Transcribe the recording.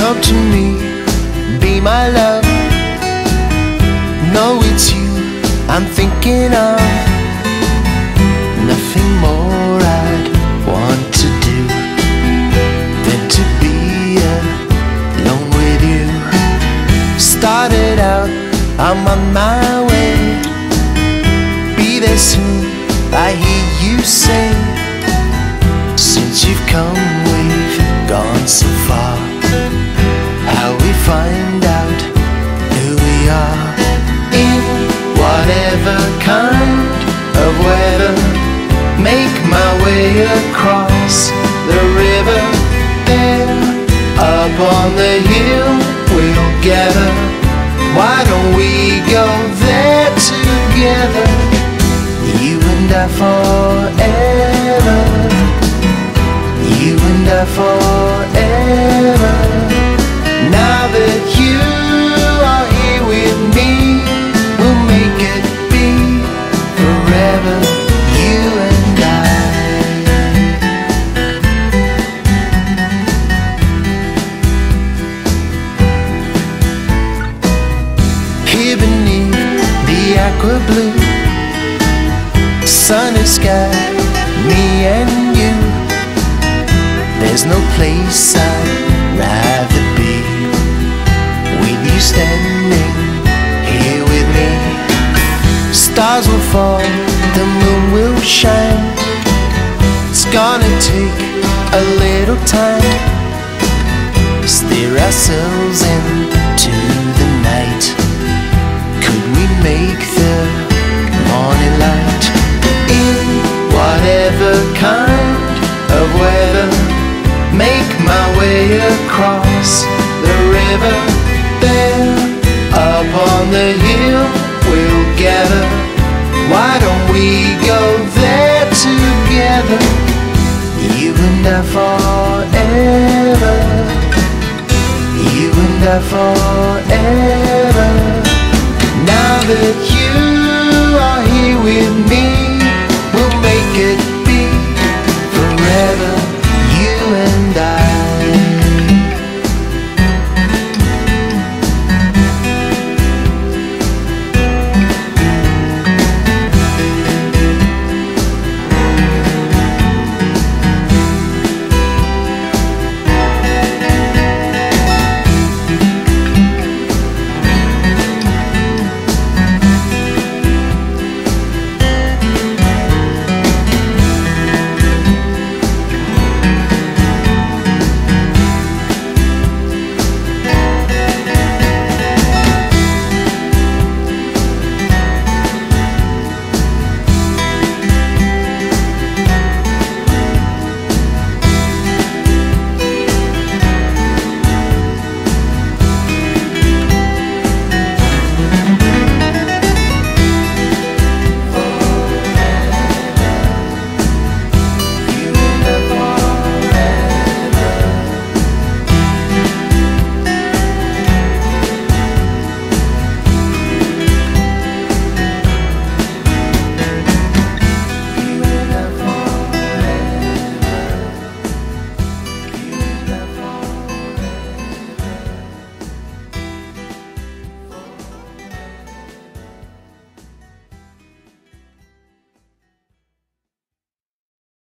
Come to me, be my love. No, it's you I'm thinking of. Nothing more I'd want to do than to be alone with you. Started out, I'm on my way. Be there soon, I hear you say. Since you've come, we've gone so far. How we find out who we are in whatever kind of weather. Make my way across the river. There, up on the hill, we'll gather. Why don't we go there together? You and I forever. You and I forever. Now that you are here with me, we'll make it be forever. You and I. Here beneath the aqua blue, sunny sky, me and you. There's no place I'd rather be with you standing here with me. Stars will fall, the moon will shine. It's gonna take a little time. Steer ourselves into the night. Could we make the morning light? In whatever kind of weather, make my way across the river. There, up on the hill, we'll gather. Why don't we go there together? You and I forever. You and I forever.